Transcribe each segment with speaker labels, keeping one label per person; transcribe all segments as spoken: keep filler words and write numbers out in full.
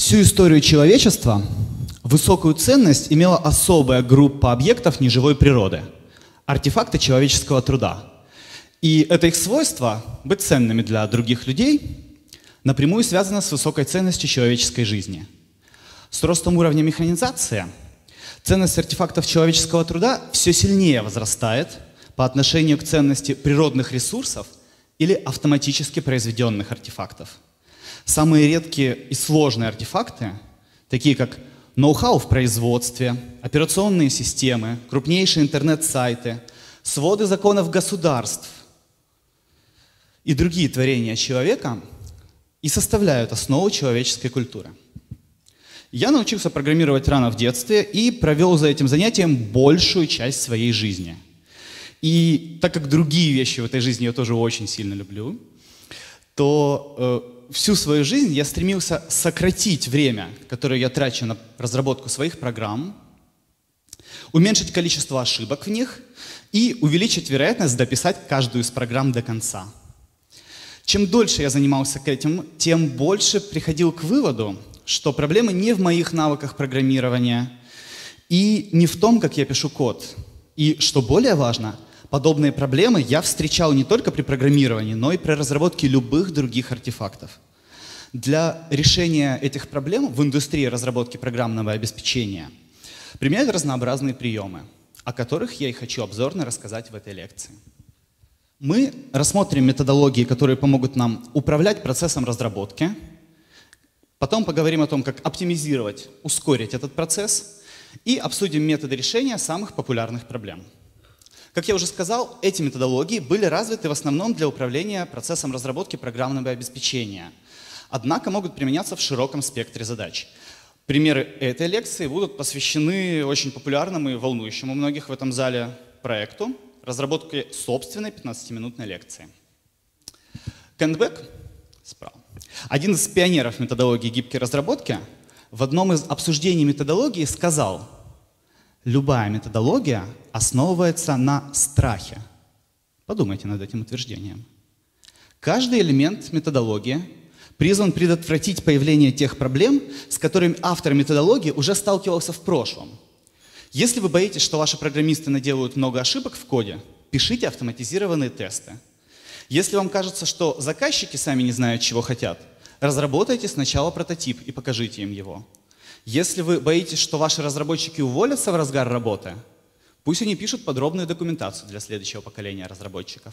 Speaker 1: Всю историю человечества высокую ценность имела особая группа объектов неживой природы – артефакты человеческого труда. И это их свойство быть ценными для других людей напрямую связано с высокой ценностью человеческой жизни. С ростом уровня механизации ценность артефактов человеческого труда все сильнее возрастает по отношению к ценности природных ресурсов или автоматически произведенных артефактов. Самые редкие и сложные артефакты, такие как ноу-хау в производстве, операционные системы, крупнейшие интернет-сайты, своды законов государств и другие творения человека и составляют основу человеческой культуры. Я научился программировать рано в детстве и провел за этим занятием большую часть своей жизни. И так как другие вещи в этой жизни я тоже очень сильно люблю, то э, всю свою жизнь я стремился сократить время, которое я трачу на разработку своих программ, уменьшить количество ошибок в них и увеличить вероятность дописать каждую из программ до конца. Чем дольше я занимался этим, тем больше приходил к выводу, что проблема не в моих навыках программирования и не в том, как я пишу код. И, что более важно, подобные проблемы я встречал не только при программировании, но и при разработке любых других артефактов. Для решения этих проблем в индустрии разработки программного обеспечения применяют разнообразные приемы, о которых я и хочу обзорно рассказать в этой лекции. Мы рассмотрим методологии, которые помогут нам управлять процессом разработки, потом поговорим о том, как оптимизировать, ускорить этот процесс и обсудим методы решения самых популярных проблем. Как я уже сказал, эти методологии были развиты в основном для управления процессом разработки программного обеспечения, однако могут применяться в широком спектре задач. Примеры этой лекции будут посвящены очень популярному и волнующему многих в этом зале проекту разработки собственной пятнадцатиминутной лекции. Кент Бек, справа, один из пионеров методологии гибкой разработки, в одном из обсуждений методологии сказал: любая методология основывается на страхе. Подумайте над этим утверждением. Каждый элемент методологии призван предотвратить появление тех проблем, с которыми автор методологии уже сталкивался в прошлом. Если вы боитесь, что ваши программисты наделают много ошибок в коде, пишите автоматизированные тесты. Если вам кажется, что заказчики сами не знают, чего хотят, разработайте сначала прототип и покажите им его. Если вы боитесь, что ваши разработчики уволятся в разгар работы, пусть они пишут подробную документацию для следующего поколения разработчиков.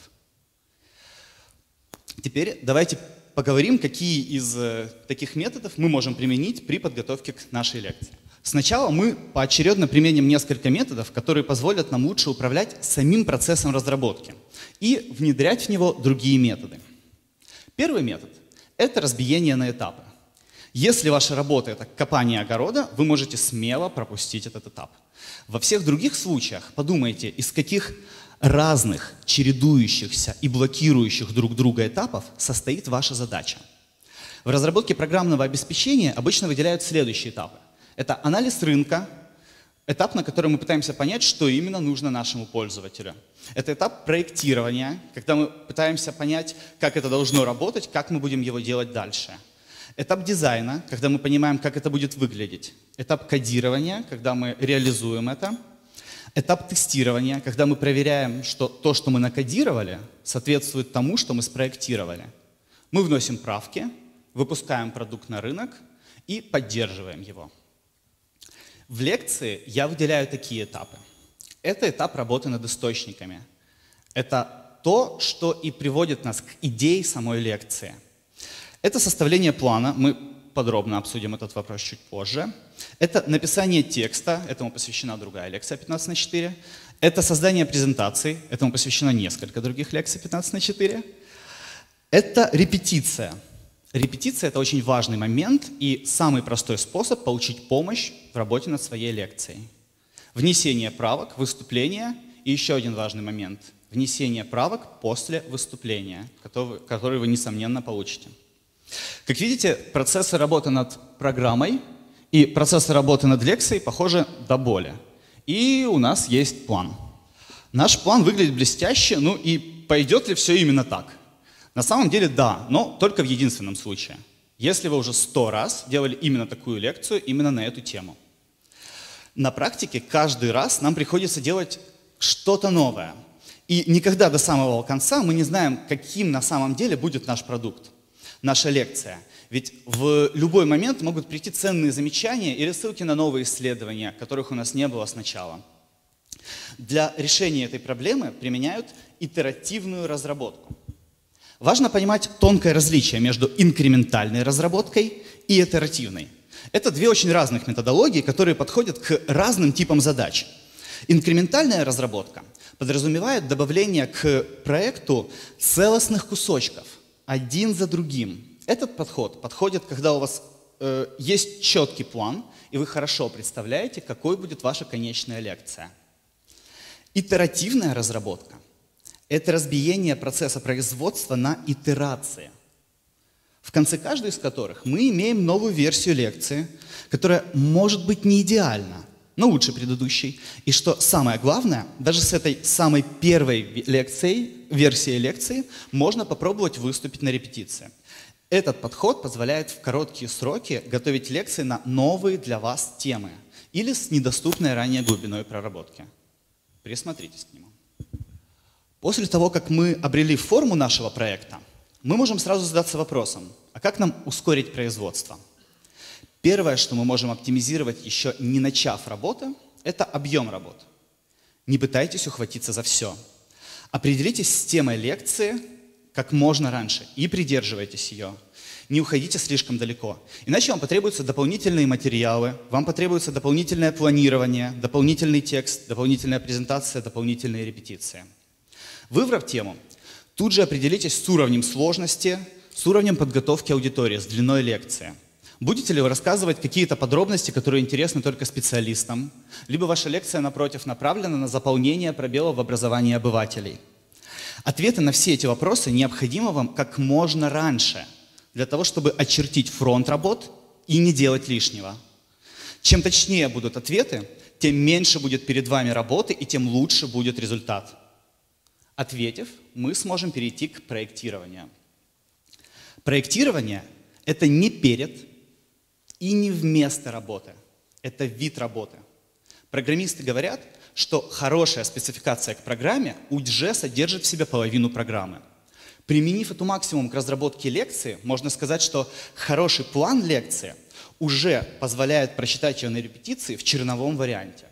Speaker 1: Теперь давайте поговорим, какие из э, таких методов мы можем применить при подготовке к нашей лекции. Сначала мы поочередно применим несколько методов, которые позволят нам лучше управлять самим процессом разработки и внедрять в него другие методы. Первый метод – это разбиение на этапы. Если ваша работа – это копание огорода, вы можете смело пропустить этот этап. Во всех других случаях подумайте, из каких разных, чередующихся и блокирующих друг друга этапов состоит ваша задача. В разработке программного обеспечения обычно выделяют следующие этапы. Это анализ рынка, этап, на котором мы пытаемся понять, что именно нужно нашему пользователю. Это этап проектирования, когда мы пытаемся понять, как это должно работать, как мы будем его делать дальше. Этап дизайна, когда мы понимаем, как это будет выглядеть. Этап кодирования, когда мы реализуем это. Этап тестирования, когда мы проверяем, что то, что мы накодировали, соответствует тому, что мы спроектировали. Мы вносим правки, выпускаем продукт на рынок и поддерживаем его. В лекции я выделяю такие этапы. Это этап работы над источниками. Это то, что и приводит нас к идее самой лекции. Это составление плана, мы подробно обсудим этот вопрос чуть позже. Это написание текста, этому посвящена другая лекция пятнадцать на четыре. Это создание презентаций, этому посвящено несколько других лекций пятнадцать на четыре. Это репетиция. Репетиция – это очень важный момент и самый простой способ получить помощь в работе над своей лекцией. Внесение правок, выступление и еще один важный момент – внесение правок после выступления, который вы, несомненно, получите. Как видите, процессы работы над программой и процессы работы над лекцией похожи до боли. И у нас есть план. Наш план выглядит блестяще, ну и пойдет ли все именно так? На самом деле да, но только в единственном случае. если вы уже сто раз делали именно такую лекцию, именно на эту тему. На практике каждый раз нам приходится делать что-то новое. И никогда до самого конца мы не знаем, каким на самом деле будет наш продукт, наша лекция. Ведь в любой момент могут прийти ценные замечания или ссылки на новые исследования, которых у нас не было сначала. Для решения этой проблемы применяют итеративную разработку. Важно понимать тонкое различие между инкрементальной разработкой и итеративной. Это две очень разных методологии, которые подходят к разным типам задач. Инкрементальная разработка подразумевает добавление к проекту целостных кусочков, один за другим. Этот подход подходит, когда у вас э, есть четкий план, и вы хорошо представляете, какой будет ваша конечная лекция. Итеративная разработка – это разбиение процесса производства на итерации, в конце каждой из которых мы имеем новую версию лекции, которая может быть не идеальна, но лучше предыдущей. И что самое главное, даже с этой самой первой лекцией, версией лекции можно попробовать выступить на репетиции. Этот подход позволяет в короткие сроки готовить лекции на новые для вас темы или с недоступной ранее глубиной проработки. Присмотритесь к нему. После того, как мы обрели форму нашего проекта, мы можем сразу задаться вопросом, а как нам ускорить производство? Первое, что мы можем оптимизировать, еще не начав работы, это объем работ. Не пытайтесь ухватиться за все. Определитесь с темой лекции как можно раньше и придерживайтесь ее. Не уходите слишком далеко. Иначе вам потребуются дополнительные материалы, вам потребуется дополнительное планирование, дополнительный текст, дополнительная презентация, дополнительные репетиции. Выбрав тему, тут же определитесь с уровнем сложности, с уровнем подготовки аудитории, с длиной лекции. Будете ли вы рассказывать какие-то подробности, которые интересны только специалистам, либо ваша лекция, напротив, направлена на заполнение пробелов в образовании обывателей? Ответы на все эти вопросы необходимы вам как можно раньше, для того, чтобы очертить фронт работ и не делать лишнего. Чем точнее будут ответы, тем меньше будет перед вами работы и тем лучше будет результат. Ответив, мы сможем перейти к проектированию. Проектирование – это не перед и не вместо работы. Это вид работы. Программисты говорят, что хорошая спецификация к программе уже содержит в себе половину программы. Применив эту максимум к разработке лекции, можно сказать, что хороший план лекции уже позволяет прочитать ее на репетиции в черновом варианте.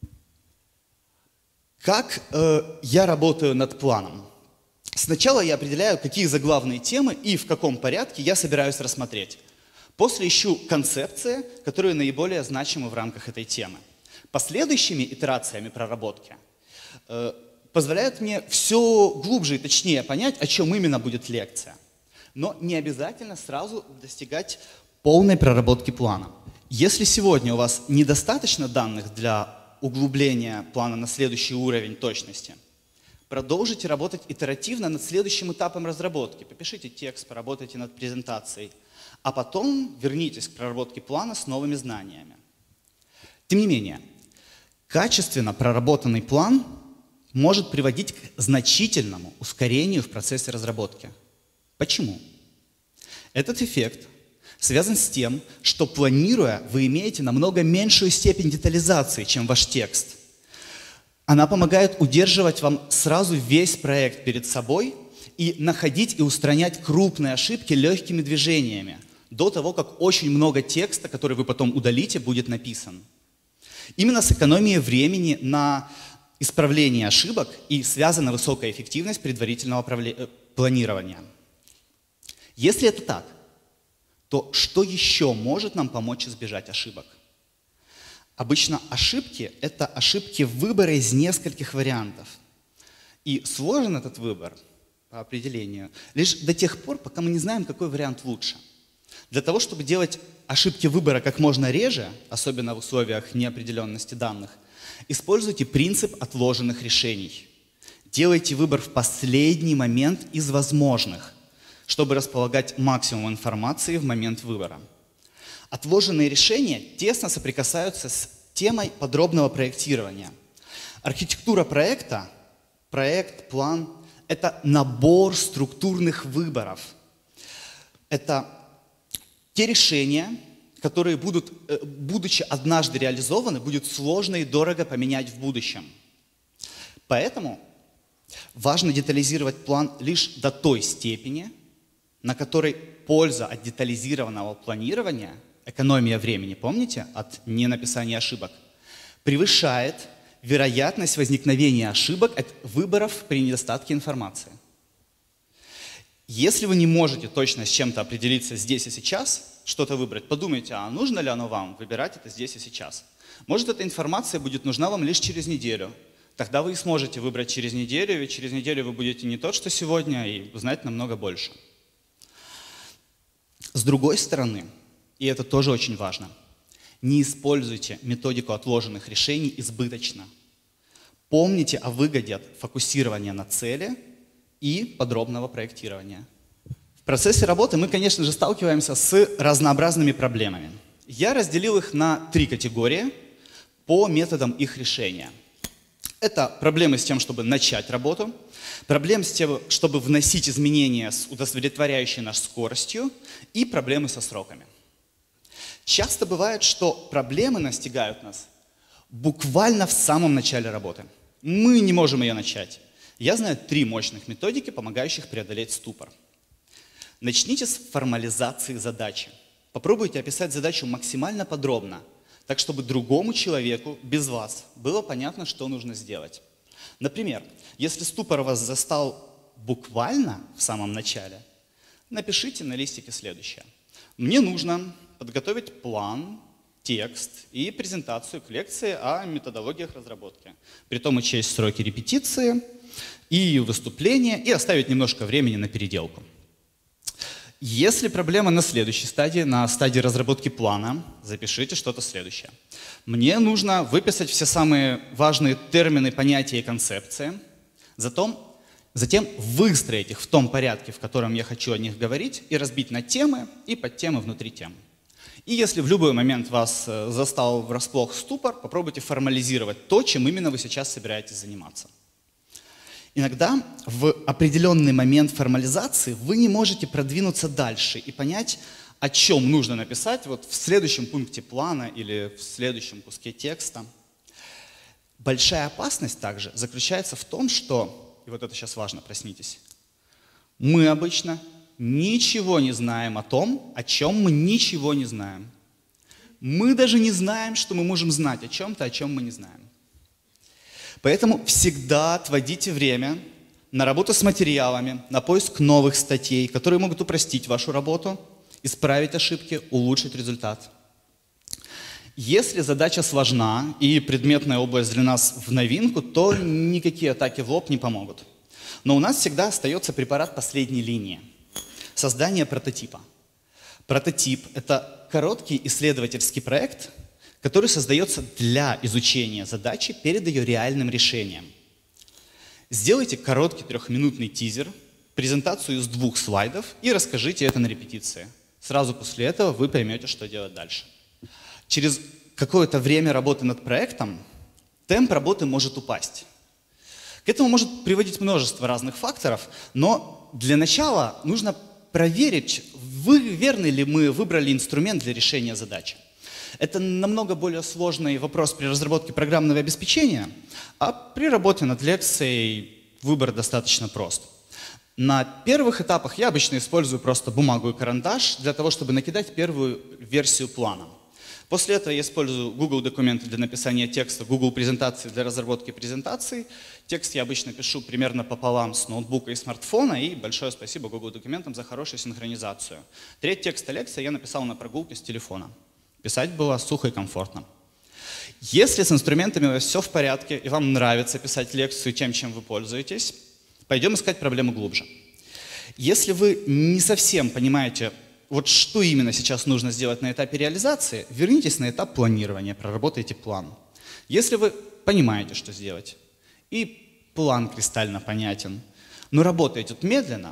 Speaker 1: Как э, я работаю над планом? Сначала я определяю, какие заглавные темы и в каком порядке я собираюсь рассмотреть. После ищу концепции, которые наиболее значимы в рамках этой темы. Последующими итерациями проработки э, позволяют мне все глубже и точнее понять, о чем именно будет лекция. Но не обязательно сразу достигать полной проработки плана. Если сегодня у вас недостаточно данных для углубления плана на следующий уровень точности, продолжите работать итеративно над следующим этапом разработки. Попишите текст, поработайте над презентацией, а потом вернитесь к проработке плана с новыми знаниями. Тем не менее, качественно проработанный план может приводить к значительному ускорению в процессе разработки. Почему? Этот эффект связан с тем, что планируя, вы имеете намного меньшую степень детализации, чем ваш текст. Она помогает удерживать вам сразу весь проект перед собой и находить и устранять крупные ошибки легкими движениями, до того, как очень много текста, который вы потом удалите, будет написан. Именно с экономией времени на исправление ошибок и связана высокая эффективность предварительного планирования. Если это так, то что еще может нам помочь избежать ошибок? Обычно ошибки – это ошибки выбора из нескольких вариантов. И сложен этот выбор, по определению, лишь до тех пор, пока мы не знаем, какой вариант лучше. Для того, чтобы делать ошибки выбора как можно реже, особенно в условиях неопределенности данных, используйте принцип отложенных решений. Делайте выбор в последний момент из возможных, чтобы располагать максимум информации в момент выбора. Отложенные решения тесно соприкасаются с темой подробного проектирования. Архитектура проекта, проект, план – это набор структурных выборов. Это те решения, которые будут, будучи однажды реализованы, будет сложно и дорого поменять в будущем. Поэтому важно детализировать план лишь до той степени, на которой польза от детализированного планирования, экономия времени, помните, от ненаписания ошибок, превышает вероятность возникновения ошибок от выборов при недостатке информации. Если вы не можете точно с чем-то определиться здесь и сейчас, что-то выбрать, подумайте, а нужно ли оно вам выбирать это здесь и сейчас. Может, эта информация будет нужна вам лишь через неделю. Тогда вы и сможете выбрать через неделю, ведь через неделю вы будете не тот, что сегодня, и узнать намного больше. С другой стороны, и это тоже очень важно, не используйте методику отложенных решений избыточно. Помните о выгоде от фокусирования на цели и подробного проектирования. В процессе работы мы, конечно же, сталкиваемся с разнообразными проблемами. Я разделил их на три категории по методам их решения. Это проблемы с тем, чтобы начать работу, проблемы с тем, чтобы вносить изменения с удовлетворяющей нас скоростью, и проблемы со сроками. Часто бывает, что проблемы настигают нас буквально в самом начале работы. Мы не можем ее начать. Я знаю три мощных методики, помогающих преодолеть ступор. Начните с формализации задачи. Попробуйте описать задачу максимально подробно, так чтобы другому человеку без вас было понятно, что нужно сделать. Например, если ступор вас застал буквально в самом начале, напишите на листике следующее. Мне нужно подготовить план, текст и презентацию к лекции о методологиях разработки. Притом учесть сроки репетиции и выступления, и оставить немножко времени на переделку. Если проблема на следующей стадии, на стадии разработки плана, запишите что-то следующее. Мне нужно выписать все самые важные термины, понятия и концепции, затем, затем выстроить их в том порядке, в котором я хочу о них говорить, и разбить на темы и подтемы внутри тем. И если в любой момент вас застал врасплох ступор, попробуйте формализировать то, чем именно вы сейчас собираетесь заниматься. Иногда в определенный момент формализации вы не можете продвинуться дальше и понять, о чем нужно написать вот в следующем пункте плана или в следующем куске текста. Большая опасность также заключается в том, что, и вот это сейчас важно, проснитесь, мы обычно ничего не знаем о том, о чем мы ничего не знаем. Мы даже не знаем, что мы можем знать о чем-то, о чем мы не знаем. Поэтому всегда отводите время на работу с материалами, на поиск новых статей, которые могут упростить вашу работу, исправить ошибки, улучшить результат. Если задача сложна и предметная область для нас в новинку, то никакие атаки в лоб не помогут. Но у нас всегда остается препарат последней линии – создание прототипа. Прототип – это короткий исследовательский проект, который создается для изучения задачи перед ее реальным решением. Сделайте короткий трехминутный тизер, презентацию из двух слайдов и расскажите это на репетиции. Сразу после этого вы поймете, что делать дальше. Через какое-то время работы над проектом темп работы может упасть. К этому может приводить множество разных факторов, но для начала нужно проверить, верный ли мы выбрали инструмент для решения задачи. Это намного более сложный вопрос при разработке программного обеспечения, а при работе над лекцией выбор достаточно прост. На первых этапах я обычно использую просто бумагу и карандаш для того, чтобы накидать первую версию плана. После этого я использую Google документы для написания текста, Google презентации для разработки презентаций. Текст я обычно пишу примерно пополам с ноутбука и смартфона, и большое спасибо Google документам за хорошую синхронизацию. Треть текста лекции я написал на прогулке с телефона. Писать было сухо и комфортно. Если с инструментами у вас все в порядке, и вам нравится писать лекцию тем, чем вы пользуетесь, пойдем искать проблему глубже. Если вы не совсем понимаете, вот что именно сейчас нужно сделать на этапе реализации, вернитесь на этап планирования, проработайте план. Если вы понимаете, что сделать, и план кристально понятен, но работаете тут медленно,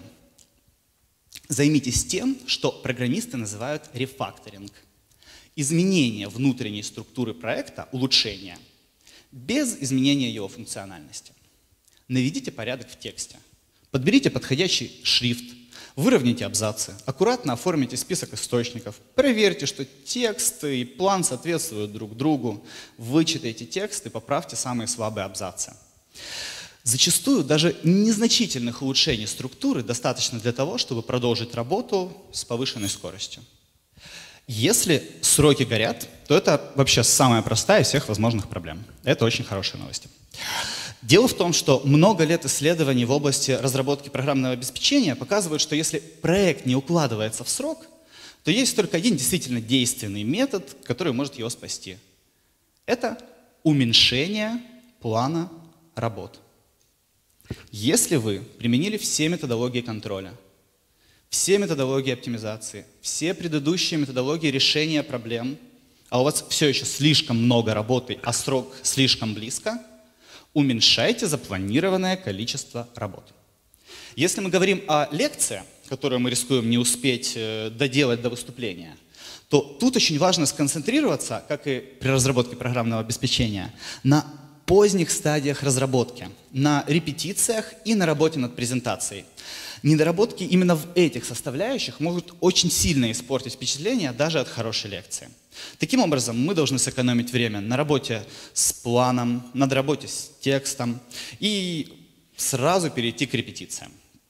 Speaker 1: займитесь тем, что программисты называют рефакторинг. Изменение внутренней структуры проекта, улучшение, без изменения его функциональности. Наведите порядок в тексте. Подберите подходящий шрифт. Выровняйте абзацы, аккуратно оформите список источников, проверьте, что текст и план соответствуют друг другу, вычитайте текст и поправьте самые слабые абзацы. Зачастую даже незначительных улучшений структуры достаточно для того, чтобы продолжить работу с повышенной скоростью. Если сроки горят, то это вообще самая простая из всех возможных проблем. Это очень хорошие новости. Дело в том, что много лет исследований в области разработки программного обеспечения показывают, что если проект не укладывается в срок, то есть только один действительно действенный метод, который может его спасти. Это уменьшение плана работ. Если вы применили все методологии контроля, все методологии оптимизации, все предыдущие методологии решения проблем, а у вас все еще слишком много работы, а срок слишком близко, уменьшайте запланированное количество работ. Если мы говорим о лекции, которую мы рискуем не успеть доделать до выступления, то тут очень важно сконцентрироваться, как и при разработке программного обеспечения, на поздних стадиях разработки, на репетициях и на работе над презентацией. Недоработки именно в этих составляющих могут очень сильно испортить впечатление даже от хорошей лекции. Таким образом, мы должны сэкономить время на работе с планом, над работе с текстом и сразу перейти к репетициям.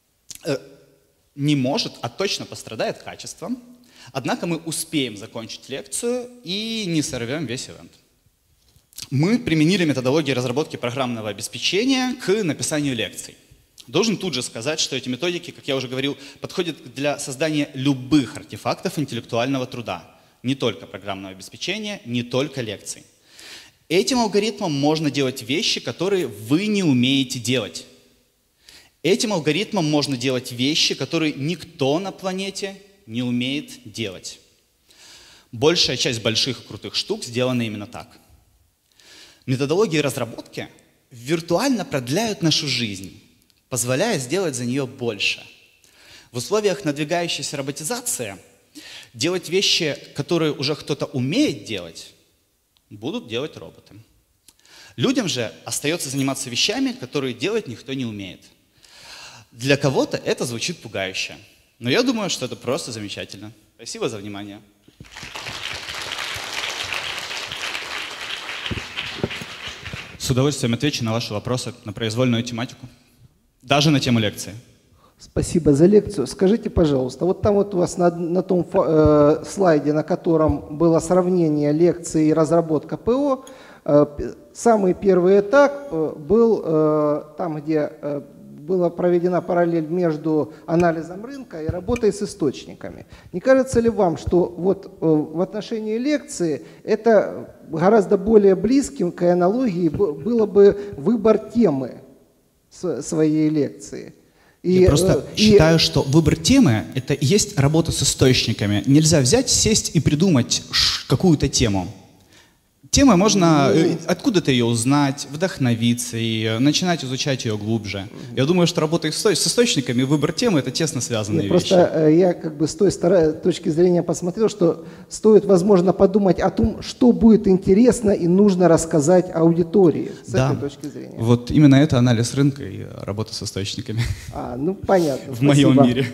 Speaker 1: Не может, а точно пострадает качество, однако мы успеем закончить лекцию и не сорвем весь ивент. Мы применили методологии разработки программного обеспечения к написанию лекций. Должен тут же сказать, что эти методики, как я уже говорил, подходят для создания любых артефактов интеллектуального труда. Не только программного обеспечения, не только лекций. Этим алгоритмом можно делать вещи, которые вы не умеете делать. Этим алгоритмом можно делать вещи, которые никто на планете не умеет делать. Большая часть больших и крутых штук сделана именно так. Методологии разработки виртуально продляют нашу жизнь, позволяя сделать за нее больше. В условиях надвигающейся роботизации делать вещи, которые уже кто-то умеет делать, будут делать роботы. Людям же остается заниматься вещами, которые делать никто не умеет. Для кого-то это звучит пугающе, но я думаю, что это просто замечательно. Спасибо за внимание. С удовольствием отвечу на ваши вопросы на произвольную тематику, даже на тему лекции.
Speaker 2: Спасибо за лекцию. Скажите, пожалуйста, вот там вот у вас на, на том э, слайде, на котором было сравнение лекции и разработка ПО, э, самый первый этап э, был э, там, где э, была проведена параллель между анализом рынка и работой с источниками. Не кажется ли вам, что вот э, в отношении лекции это гораздо более близким к аналогии было бы выбор темы своей лекции? И,
Speaker 1: Я просто
Speaker 2: и...
Speaker 1: считаю, что выбор темы – это и есть работа с источниками. Нельзя взять, сесть и придумать какую-то тему. Тема можно ну, откуда-то ее узнать, вдохновиться и начинать изучать ее глубже. Я думаю, что работа с источниками и выбор темы – это тесно связанные
Speaker 2: Нет,
Speaker 1: вещи.
Speaker 2: Просто я как бы с той точки зрения посмотрел, что стоит, возможно, подумать о том, что будет интересно и нужно рассказать аудитории с
Speaker 1: да.
Speaker 2: этой точки зрения.
Speaker 1: Вот именно это анализ рынка и работа с источниками.
Speaker 2: А, ну понятно.
Speaker 1: В моем мире.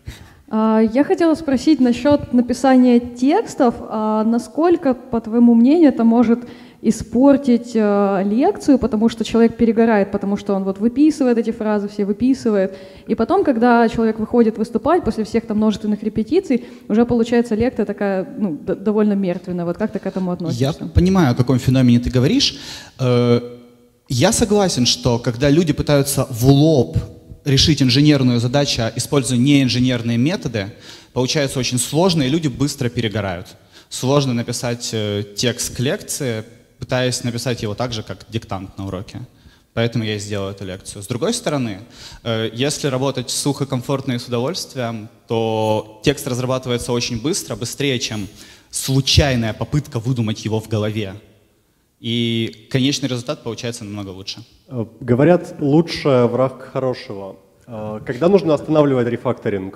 Speaker 3: Я хотела спросить насчет написания текстов. Насколько, по твоему мнению, это может испортить лекцию, потому что человек перегорает, потому что он вот выписывает эти фразы, все выписывает. И потом, когда человек выходит выступать, после всех там множественных репетиций, уже получается лекция такая, ну, довольно мертвенная. Вот как ты к этому относишься?
Speaker 1: Я понимаю, о каком феномене ты говоришь. Я согласен, что когда люди пытаются в лоб решить инженерную задачу, используя неинженерные методы, получается очень сложно, и люди быстро перегорают. Сложно написать э, текст к лекции, пытаясь написать его так же, как диктант на уроке. Поэтому я и сделал эту лекцию. С другой стороны, э, если работать сухо, комфортно и с удовольствием, то текст разрабатывается очень быстро, быстрее, чем случайная попытка выдумать его в голове. И конечный результат получается намного лучше.
Speaker 4: Говорят, лучше враг хорошего. Когда нужно останавливать рефакторинг?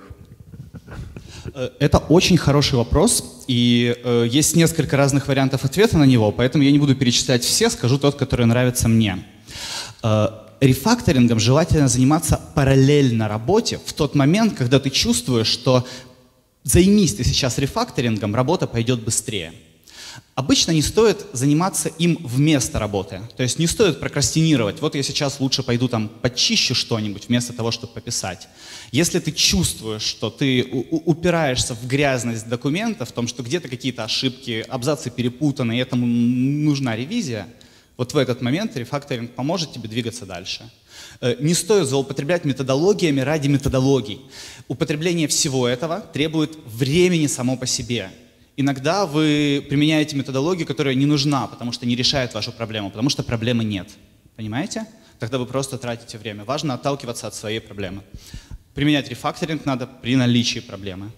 Speaker 1: Это очень хороший вопрос, и э, есть несколько разных вариантов ответа на него, поэтому я не буду перечислять все, скажу тот, который нравится мне. Э, рефакторингом желательно заниматься параллельно работе в тот момент, когда ты чувствуешь, что займись ты сейчас рефакторингом, работа пойдет быстрее. Обычно не стоит заниматься им вместо работы. То есть не стоит прокрастинировать. Вот я сейчас лучше пойду там почищу что-нибудь вместо того, чтобы пописать. Если ты чувствуешь, что ты упираешься в грязность документа, в том, что где-то какие-то ошибки, абзацы перепутаны, и этому нужна ревизия, вот в этот момент рефакторинг поможет тебе двигаться дальше. Не стоит злоупотреблять методологиями ради методологий. Употребление всего этого требует времени само по себе. Иногда вы применяете методологию, которая не нужна, потому что не решает вашу проблему, потому что проблемы нет. Понимаете? Тогда вы просто тратите время. Важно отталкиваться от своей проблемы. Применять рефакторинг надо при наличии проблемы.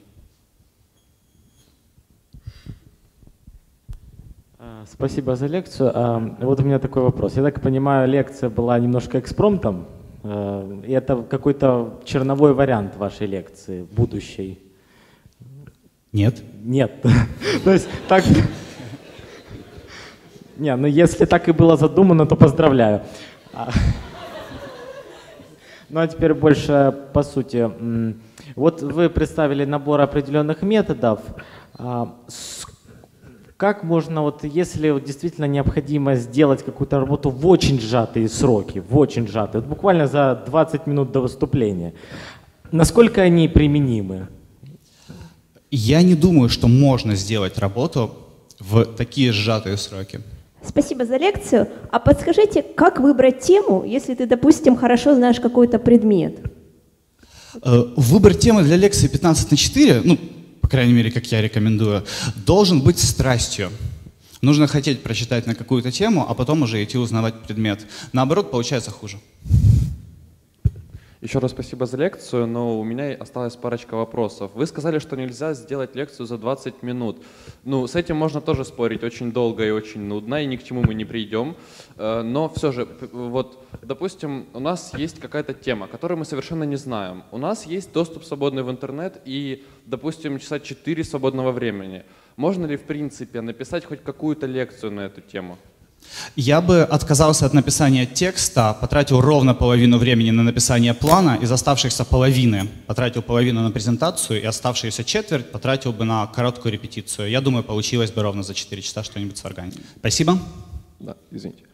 Speaker 5: Спасибо за лекцию. Вот у меня такой вопрос. Я так понимаю, лекция была немножко экспромтом. И это какой-то черновой вариант вашей лекции, будущей.
Speaker 1: Нет.
Speaker 5: Нет. То есть так... Не, ну если так и было задумано, то поздравляю. Ну а теперь больше по сути. Вот вы представили набор определенных методов. Как можно, вот если вот действительно необходимо сделать какую-то работу в очень сжатые сроки, в очень сжатые, вот буквально за двадцать минут до выступления, насколько они применимы?
Speaker 1: Я не думаю, что можно сделать работу в такие сжатые сроки.
Speaker 6: Спасибо за лекцию. А подскажите, как выбрать тему, если ты, допустим, хорошо знаешь какой-то предмет?
Speaker 1: Выбор темы для лекции пятнадцать на четыре, ну, по крайней мере, как я рекомендую, должен быть страстью. Нужно хотеть прочитать на какую-то тему, а потом уже идти узнавать предмет. Наоборот, получается хуже.
Speaker 7: Еще раз спасибо за лекцию, но у меня осталась парочка вопросов. Вы сказали, что нельзя сделать лекцию за двадцать минут. Ну, с этим можно тоже спорить, очень долго и очень нудно, и ни к чему мы не придем. Но все же, вот, допустим, у нас есть какая-то тема, которую мы совершенно не знаем. У нас есть доступ свободный в интернет и, допустим, часа четыре свободного времени. Можно ли, в принципе, написать хоть какую-то лекцию на эту тему?
Speaker 1: Я бы отказался от написания текста, потратил ровно половину времени на написание плана, из оставшихся половины потратил половину на презентацию, и оставшуюся четверть потратил бы на короткую репетицию. Я думаю, получилось бы ровно за четыре часа что-нибудь сварганить. Спасибо.
Speaker 7: Да, извините.